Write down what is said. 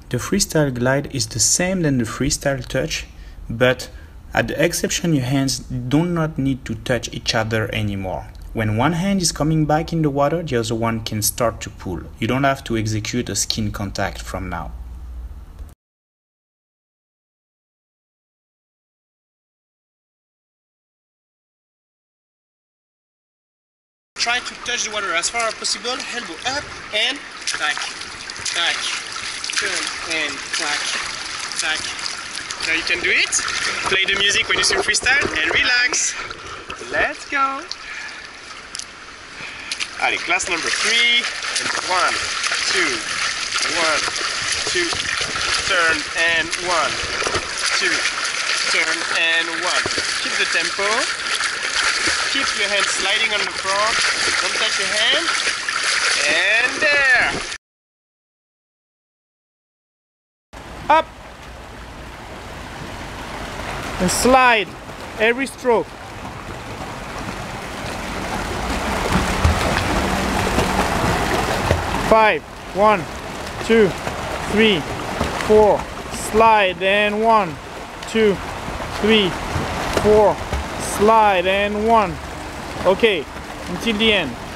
The freestyle glide is the same than the freestyle touch, but at the exception your hands do not need to touch each other anymore. When one hand is coming back in the water, the other one can start to pull. You don't have to execute a skin contact from now. Try to touch the water as far as possible, elbow up and back, back, turn and back, back. Now you can do it. Play the music when you swim freestyle and relax. Let's go. Allez, class number 3. And 1, 2, 1, 2, turn and 1, 2, turn and 1. Keep the tempo. Keep your hand sliding on the front. Don't touch your hand. And there. Up and slide every stroke. Five, 1, 2, 3, 4. Slide and 1, 2, 3, 4. Slide and 1. Okay, until the end.